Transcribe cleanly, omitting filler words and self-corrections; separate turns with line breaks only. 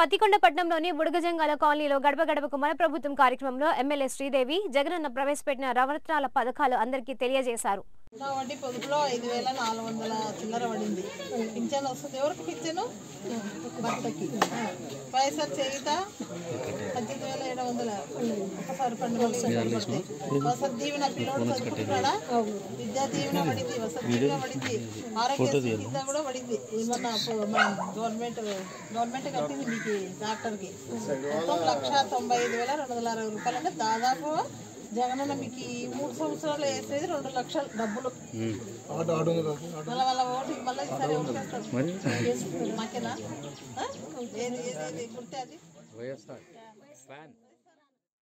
పత్తికొండపట్నంలోని బుడగజంగాల కాలనీలో గడప గడపకు మన ప్రభుత్వం కార్యక్రమంలో ఎమ్మెల్యే శ్రీదేవి జగనన్న ప్రవేశపెట్టిన నవరత్నాల పథకాలు అందరికీ తెలియజేశారు.
నా వడ్డీ పొదుపులో 5,400 చిల్లర పడింది. పింఛన్ వస్తుంది. ఎవరికి పింఛను? భర్తకి. వైఎస్ఆర్ చేయుత 18,700 ఒకసారి పండుగ వసతి దీవెన పిల్లోడు చదువుకుంటున్నాడా? విద్యా దీవెన పడింది, వసతి దీవెన పడింది, ఆరోగ్య కింద కూడా పడింది. ఏమన్నా గవర్నమెంట్ కట్టింది మీకు డాక్టర్కి. మొత్తం 1,95,260 రూపాయలు. అంటే దాదాపు జగనన్న మీకు 3 సంవత్సరాలు వేసేది 2 లక్షల డబ్బులు. వాళ్ళ ఓటు మళ్ళీ ఈసారి ఎవరు వేస్తారు? మాకేనా? ఏది గుర్తే అది.